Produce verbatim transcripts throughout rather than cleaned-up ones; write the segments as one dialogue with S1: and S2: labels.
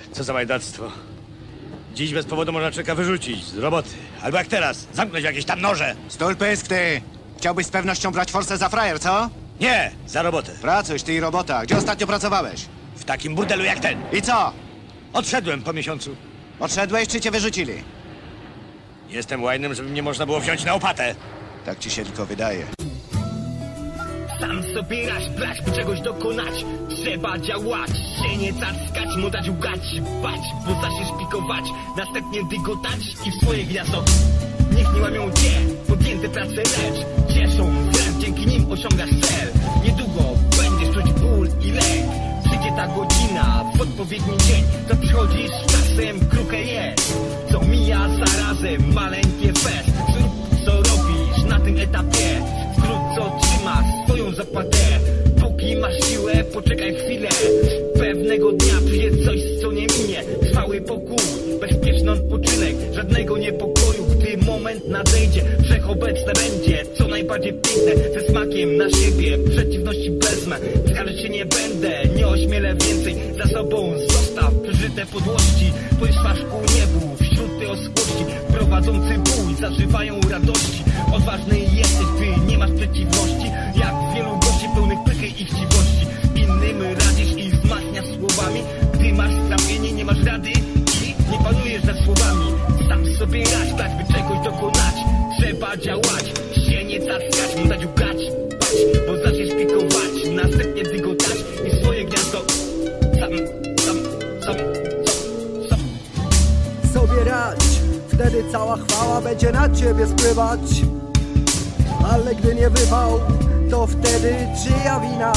S1: Co za majdactwo. Dziś bez powodu można człowieka wyrzucić z roboty. Albo jak teraz, zamknąć jakieś tam noże.
S2: Stul pysk, ty! Chciałbyś z pewnością brać forsę za frajer, co?
S1: Nie, za robotę.
S2: Pracuś, ty i robota. Gdzie ostatnio pracowałeś?
S1: W takim burdelu jak ten.
S2: I co?
S1: Odszedłem po miesiącu.
S2: Odszedłeś, czy cię wyrzucili?
S1: Jestem łajnym, żeby mnie można było wziąć na opatę.
S2: Tak ci się tylko wydaje.
S3: Sam sobie raz brać, by czegoś dokonać. Trzeba działać, się nie cackać, motać, ugać, bać, bo zaczniesz pikować, następnie dygotać i w swoje gniazdo. Niech nie łamią cię, podjęte prace, lecz cieszą, wręcz dzięki nim osiągasz cel. Niedługo będziesz czuć ból i lęk. Przyjdzie ta godzina, w odpowiedni dzień, to przychodzisz z czasem, kruche jest. Co mija zarazem, maleńkie fest. Zrób co robisz na tym etapie, wkrótce trzymasz swoją zapłatę. Póki masz siłę, poczekaj chwilę. Pewnego dnia przyjdzie coś, co nie minie. Trwały pokój, bezpieczny odpoczynek, żadnego niepokoju. Gdy moment nadejdzie, wszechobecne będzie co najbardziej piękne, ze smakiem na siebie, przeciwności wezmę. Skarżyć się nie będę, nie ośmielę więcej. Za sobą zostaw przeżyte podłości. Spójrz twarz ku niebu, wśród tej oschłości. Prowadzący bój, zażywają radości. Odważny jesteś, gdy nie masz przeciwności. Jak wielu gości pełnych pychy i chciwości. Innym radzisz i wzmacniasz słowami. Gdy masz strapienie, nie masz rady i nie panujesz nad słowami. Sam sobie radź, tak by czegoś dokonać. Trzeba działać, się nie cackać, motać, ugać, bać, bo zaczniesz pikować, następnie dygotać i swoje gniazdo sam, sam, sam, sam, sam.
S4: Sobie radź, wtedy cała chwała będzie na ciebie spływać. Ale gdy nie wywał, to wtedy czyja wina?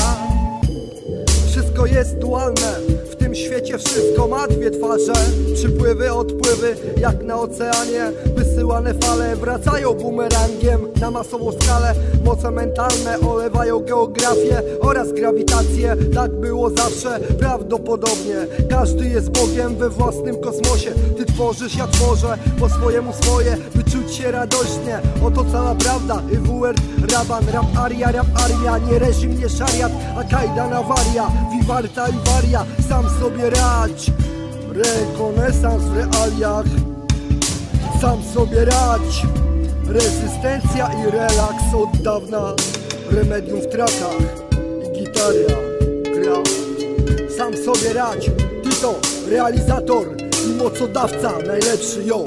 S4: Wszystko jest dualne, w tym świecie wszystko ma dwie twarze. Przypływy, odpływy, jak na oceanie. Wysyłane fale wracają bumerangiem na masową skalę. Moce mentalne olewają geografię oraz grawitację. Tak było zawsze, prawdopodobnie. Każdy jest Bogiem we własnym kosmosie. Ty tworzysz, ja tworzę po swojemu swoje, by czuć się radośnie. Oto cała prawda, I W R, raban, rap aria, rap armia. Nie reżim, nie szariat, a kajdan awaria. Wiwarta i waria, sam sobie radź. Rekonesans w realiach. Sam sobie radź. Rezystencja i relaks od dawna. Remedium w trakach i gitaria gra. Sam sobie radź. Ty to realizator i mocodawca najlepszy, ją.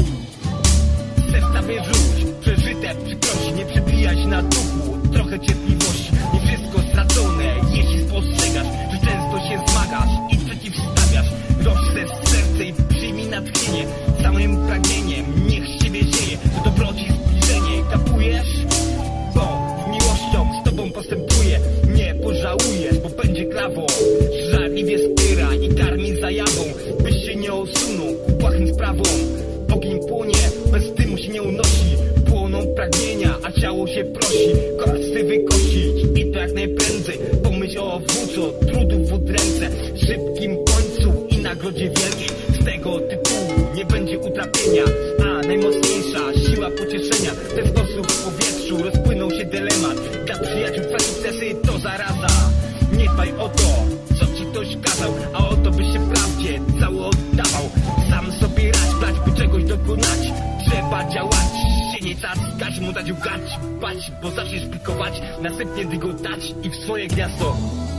S3: Serca wyrzuć, przeżyte przykrości, nie przebijać na duchu, trochę cierpliwości. Nie wszystko stracone, jeśli spostrzegasz, że często się zmagasz i przeciwstawiasz. Rozszerz serce i przyjmij natchnienie, samym pragnieniem niech z ciebie zieje to dobroci zbliżenie. Kapujesz? Bo z miłością z tobą postępuje, nie pożałujesz, bo będzie klawo. Żarliwie wspiera i karmi zajawą, byś się nie osunął ku błahym sprawom. Ogień płonie, bez dymu się nie unosi. Płoną pragnienia, a ciało się prosi. Korsy wykosić i to jak najprędzej. Pomyśl o owócu, trudów w udręce, szybkim końcu i nagrodzie wielkiej. Z tego tytułu nie będzie utrapienia, a najmocniejsza siła pocieszenia. W ten sposób w powietrzu rozpłynął się dylemat. Dla przyjaciół twoje sukcesy to zaraza. Nie dbaj o to, co ci ktoś kazał, a o to byś się prawdzie cały oddawał. Sam sobie radź, brać, by czegoś dokonać. Trzeba działać, się nie cackać, motać, ugać, bać, bo zaczniesz pikować, następnie dygotać i w swoje gniazdo